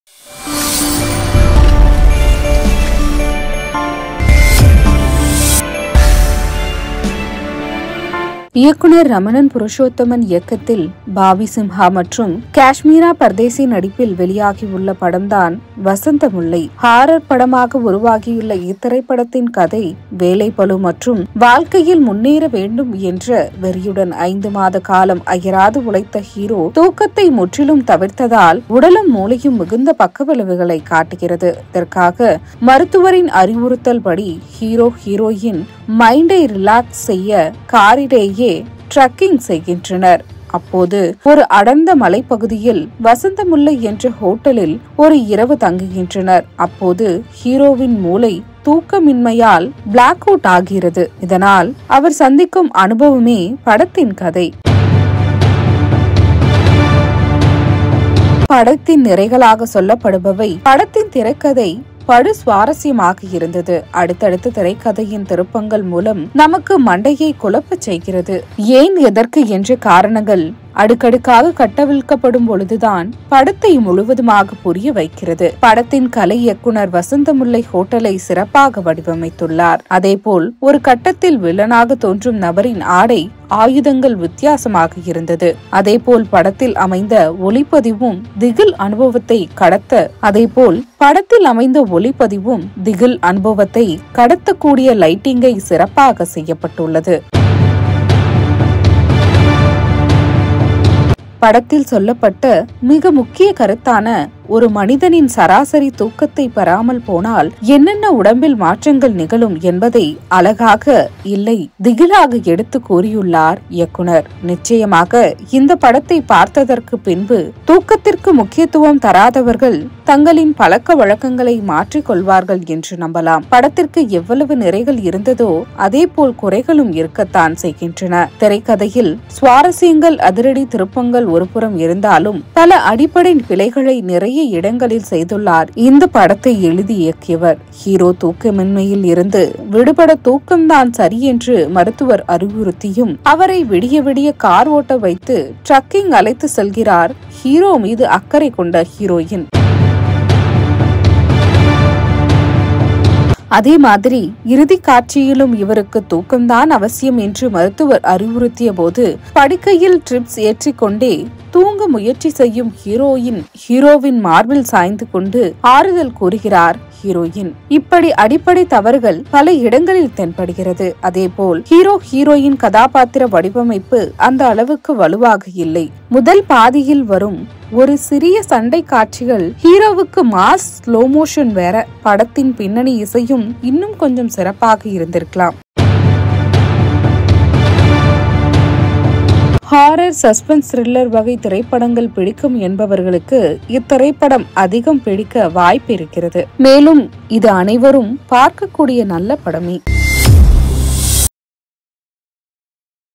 இயக்குனர் ரமணன் புருஷோத்தமன் இயக்கத்தில் பாபி சிம்ஹா மற்றும் காஷ்மீரா பர்தேசி நடிப்பில் வெளியாகியுள்ள படம்தான் வசந்த முல்லை. ஹாரர் படமாக உருவாகியுள்ள இத்திரைப்படத்தின் கதை வேலைப்பளு மற்றும் வாழ்க்கையில் முன்னேற வேண்டும் என்ற வெறியுடன் 5 மாத காலம் அயராது உழைத்த ஹீரோ தூக்கத்தை முற்றிலும் தவிர்த்ததால் உடலும் மூளையும் மிகுந்த பக்கவிளைவுகளை காட்டுகிறது. இதற்காக மருத்துவரின் அறிவுறுத்தல் படி ஹீரோ ஹீரோயின் மைண்டை ரிலாக்ஸ் செய்ய காரிலேயே ட்ரக்கிங் செய்கின்றனர். அப்போது ஒரு அடர்ந்த மலைப்பகுதியில் வசந்த முல்லை என்ற ஹோட்டலில் ஒரு இரவு தங்குகின்றனர். அப்போது ஹீரோவின் மூளை தூக்கமின்மையால் பிளாக் அவுட் ஆகிறது. இதனால் அவர் சந்திக்கும் அனுபவமே படத்தின் கதை. படத்தின் நிறைகளாக சொல்லப்படுபவை படத்தின் திரைக்கதை படு சுவாரஸ்யமாக இருந்தது. அடுத்தடுத்த திரைக்கதையின் திருப்பங்கள் மூலம் நமக்கு மண்டையை குழப்பச் செய்கிறது. ஏன் எதற்கு என்ற காரணங்கள் அடுக்கடுக்காக கட்டவிழ்க்கப்படும் பொழுதுதான் படத்தை முழுவதுமாக புரிய வைக்கிறது. படத்தின் கலை இயக்குனர் வசந்த முல்லை ஹோட்டலை சிறப்பாக வடிவமைத்துள்ளார். அதேபோல் ஒரு கட்டத்தில் வில்லனாக தோன்றும் நபரின் ஆடை ஆயுதங்கள் வித்தியாசமாக இருந்தது. அதேபோல் படத்தில் அமைந்த ஒளிப்பதிவும் திகில் அனுபவத்தை கடத்தக்கூடிய லைட்டிங்கை சிறப்பாக செய்யப்பட்டுள்ளது. படத்தில் சொல்லப்பட்ட மிக முக்கிய கருத்தான ஒரு மனிதனின் சராசரி தூக்கத்தை பெறாமல் போனால் என்னென்ன உடம்பில் மாற்றங்கள் நிகழும் என்பதை அழகாக இல்லை திகிலாக எடுத்து கூறியுள்ளார் இயக்குனர். நிச்சயமாக இந்த படத்தை பார்த்ததற்கு பின்பு தூக்கத்திற்கு முக்கியத்துவம் தராதவர்கள் தங்களின் பழக்க வழக்கங்களை மாற்றிக் கொள்வார்கள் என்று நம்பலாம். படத்திற்கு எவ்வளவு நிறைகள் இருந்ததோ அதே போல் குறைகளும் இருக்கத்தான் செய்கின்றன. திரைக்கதையில் சுவாரஸ்யங்கள் அதிரடி திருப்பங்கள் ஒருபுறம் இருந்தாலும் பல அடிப்படை பிழைகளை நிறைய இடங்களில் செய்துள்ளார் இந்த படத்தை எழுதி இயக்கியவர். ஹீரோ தூக்கமின்மையில் இருந்து விடுபட தூக்கம்தான் சரி என்று மருத்துவர் அறிவுறுத்தியும் அவரை விடிய விடிய கார் ஓட்ட வைத்து ட்ரக்கிங் அழைத்து செல்கிறார் ஹீரோ மீது அக்கறை கொண்ட ஹீரோயின். அதே மாதிரி இறுதி காட்சியிலும் இவருக்கு தூக்கம்தான் அவசியம் என்று மருத்துவர் அறிவுறுத்திய போது படுக்கையில் ட்ரிப்ஸ் ஏற்றிக்கொண்டே தூங்க முயற்சி செய்யும் ஹீரோவின் மார்பில் சாய்ந்து கொண்டு ஆறுதல் கூறுகிறார் ஹீரோயின். இப்படி அடிப்படை தவறுகள் பல இடங்களில் தென்படுகிறது. அதேபோல் ஹீரோயின் கதாபாத்திர வடிவமைப்பு அந்த அளவுக்கு வலுவாக இல்லை. முதல் பாதியில் வரும் ஒரு சிறிய சண்டை காட்சிகள் ஹீரோவுக்கு மாஸ் ஸ்லோ மோஷன் வேற. படத்தின் பின்னணி இசையும் இன்னும் கொஞ்சம் சிறப்பாக இருந்திருக்கலாம். ஹாரர், சஸ்பென்ஸ், த்ரில்லர் வகை திரைப்படங்கள் பிடிக்கும் என்பவர்களுக்கு இத்திரைப்படம் அதிகம் பிடிக்க வாய்ப்பு இருக்கிறது. மேலும் இது அனைவரும் பார்க்கக்கூடிய நல்ல படமே.